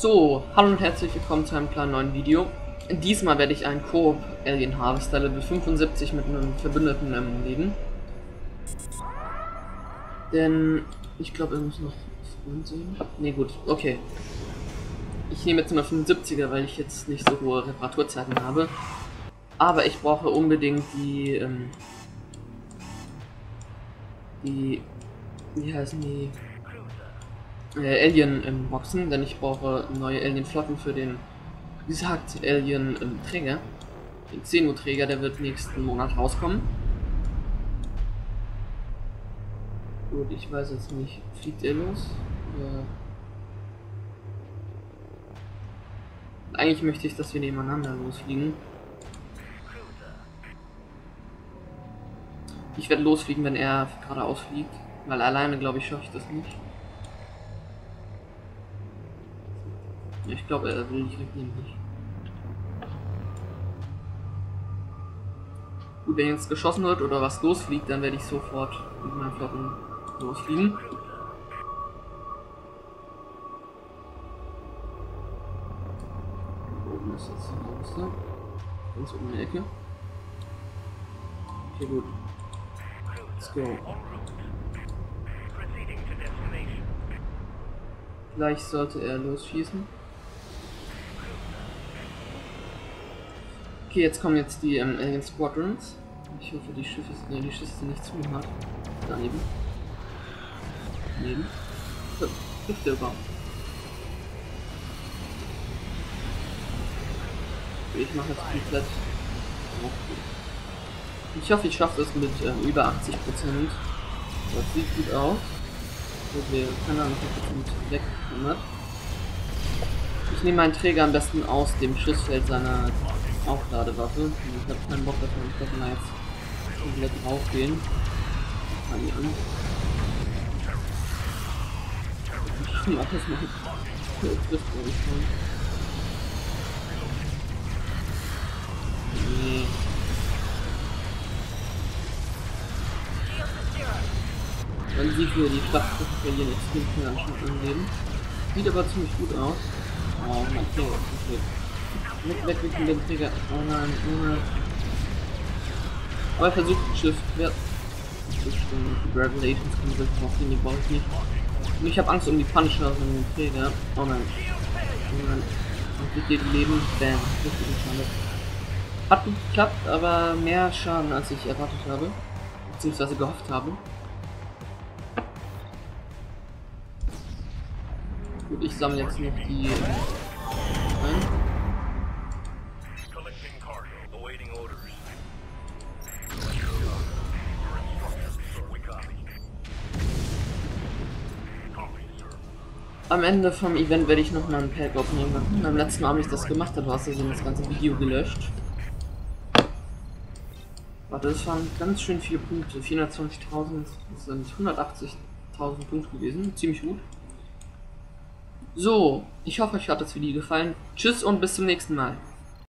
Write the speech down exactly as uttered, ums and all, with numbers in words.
So, hallo und herzlich willkommen zu einem kleinen neuen Video. Diesmal werde ich einen Koop Alien Harvester Level fünfundsiebzig mit einem Verbündeten ähm, leben. Denn ich glaube, er muss noch Freund sehen. Ne, gut, okay. Ich nehme jetzt immer fünfundsiebziger, weil ich jetzt nicht so hohe Reparaturzeiten habe. Aber ich brauche unbedingt die, ähm, die, wie heißen die, äh, Alien-Boxen, denn ich brauche neue Alien-Flotten für den, wie gesagt, Alien-Träger. Den zehn Uhr Träger, der wird nächsten Monat rauskommen. Gut, ich weiß jetzt nicht, fliegt er los? Ja. Eigentlich möchte ich, dass wir nebeneinander losfliegen. Ich werde losfliegen, wenn er geradeaus fliegt, weil alleine, glaube ich, schaffe ich das nicht. Ich glaube, er will nicht wegnehmen. Nicht. Gut, wenn jetzt geschossen wird oder was losfliegt, dann werde ich sofort mit meinen Flotten losfliegen. Oben ist jetzt die Haus, ganz oben in der Ecke. Okay, gut. Let's go. Gleich sollte er losschießen. Okay, jetzt kommen jetzt die ähm, Alien Squadrons. Ich hoffe, die Schiffe, äh, die Schüsse sind nicht zu hart. Daneben. Daneben. So, Hüfte über. Ich mache jetzt komplett. Ich hoffe, ich schaffe es mit ähm, über achtzig Prozent. Das sieht gut aus. Wir keine Ahnung, weggekommen. Ich nehme meinen Träger am besten aus dem Schussfeld seiner Aufladewaffe. Ich habe keinen Bock davon, ich werde mal jetzt komplett draufgehen. Kann die an. Ich mach das mal. Der trifft, glaube ich, schon. Nee. Man sieht nur, die Schlachtschiffe verlieren extrem viel an Schaden im Leben. Sieht aber ziemlich gut aus. Oh, mein Träger ist nicht weg. Weg, weg mit dem Träger. Oh nein, oh nein. Aber er versucht ein Schiff. Ja. Congratulations, kann ich wirklich drauf gehen, die brauche ich nicht. Und ich habe Angst um die Punisher von dem Träger. Oh nein. Oh nein. Und mit dir Leben. Bam. Richtig Schaden. Hat geklappt, aber mehr Schaden als ich erwartet habe. Beziehungsweise gehofft habe. Gut, ich sammle jetzt noch die ein. Am Ende vom Event werde ich noch mal ein Pack aufnehmen. Beim letzten Mal habe ich das gemacht, da hast du also das ganze Video gelöscht. Warte, das waren ganz schön viele Punkte. vierhundertzwanzigtausend, das sind hundertachtzigtausend Punkte gewesen. Ziemlich gut. So, ich hoffe, euch hat das Video gefallen. Tschüss und bis zum nächsten Mal.